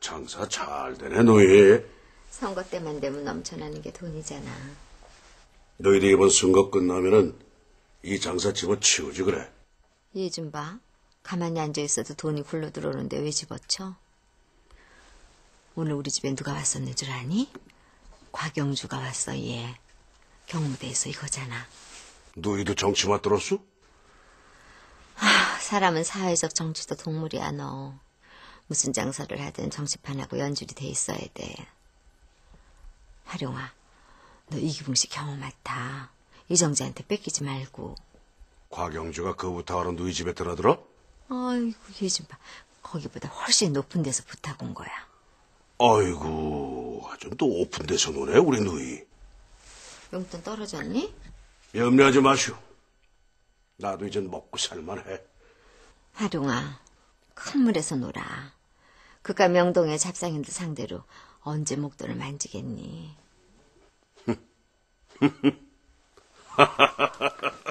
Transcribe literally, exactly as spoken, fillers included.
장사 잘 되네, 너희. 선거 때만 되면 넘쳐나는 게 돈이잖아. 너희들 이번 선거 끝나면은 이 장사 집어치우지 그래. 얘 좀 봐. 가만히 앉아있어도 돈이 굴러 들어오는데 왜 집어쳐? 오늘 우리 집에 누가 왔었는 줄 아니? 곽영주가 왔어, 얘. 경무대에서 이거잖아. 너희도 정치 맞들었어? 하, 사람은 사회적 정치도 동물이야, 너. 무슨 장사를 하든 정치판하고 연줄이 돼 있어야 돼. 하룡아, 너 이기붕 씨 경험 맡아. 이정재한테 뺏기지 말고. 곽영주가 그 부탁하러 너희 집에 드나들어? 아이고, 얘 좀 봐. 거기보다 훨씬 높은 데서 부탁 온 거야. 아이고, 아주 또 오픈 데서 노네, 우리 너희. 용돈 떨어졌니? 염려하지 마시오. 나도 이젠 먹고 살만해. 하룡아, 큰 물에서 놀아. 그깟 명동의 잡상인들 상대로 언제 목돈을 만지겠니?